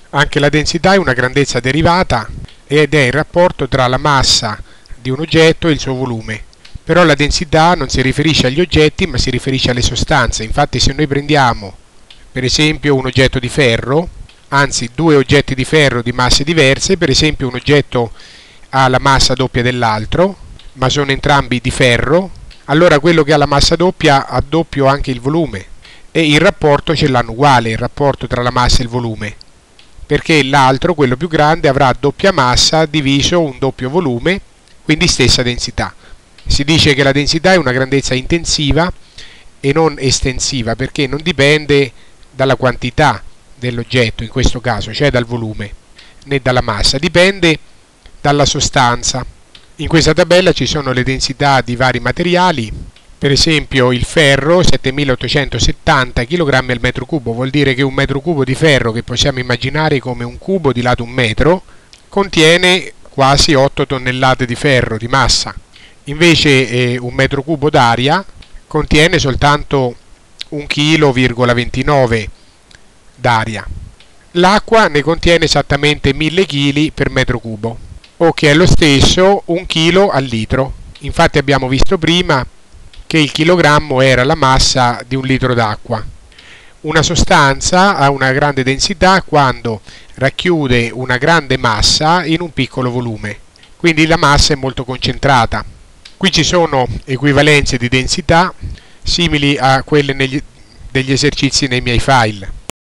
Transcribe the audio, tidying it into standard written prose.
Anche la densità è una grandezza derivata ed è il rapporto tra la massa di un oggetto e il suo volume. Però la densità non si riferisce agli oggetti, ma si riferisce alle sostanze. Infatti, se noi prendiamo per esempio un oggetto di ferro, anzi due oggetti di ferro di masse diverse, per esempio un oggetto ha la massa doppia dell'altro, ma sono entrambi di ferro, allora quello che ha la massa doppia ha doppio anche il volume, e il rapporto ce l'hanno uguale, il rapporto tra la massa e il volume, perché l'altro, quello più grande, avrà doppia massa diviso un doppio volume, quindi stessa densità. Si dice che la densità è una grandezza intensiva e non estensiva, perché non dipende dalla quantità dell'oggetto, in questo caso, cioè dal volume, né dalla massa, dipende dalla sostanza. In questa tabella ci sono le densità di vari materiali, per esempio il ferro 7870 kg al metro cubo, vuol dire che un metro cubo di ferro, che possiamo immaginare come un cubo di lato 1 metro, contiene quasi 8 tonnellate di ferro di massa. Invece un metro cubo d'aria contiene soltanto 1,29 kg d'aria. L'acqua ne contiene esattamente 1000 kg per metro cubo, o che è lo stesso 1 kg al litro. Infatti abbiamo visto prima che il chilogrammo era la massa di un litro d'acqua. Una sostanza ha una grande densità quando racchiude una grande massa in un piccolo volume, quindi la massa è molto concentrata. Qui ci sono equivalenze di densità simili a quelle degli esercizi nei miei file.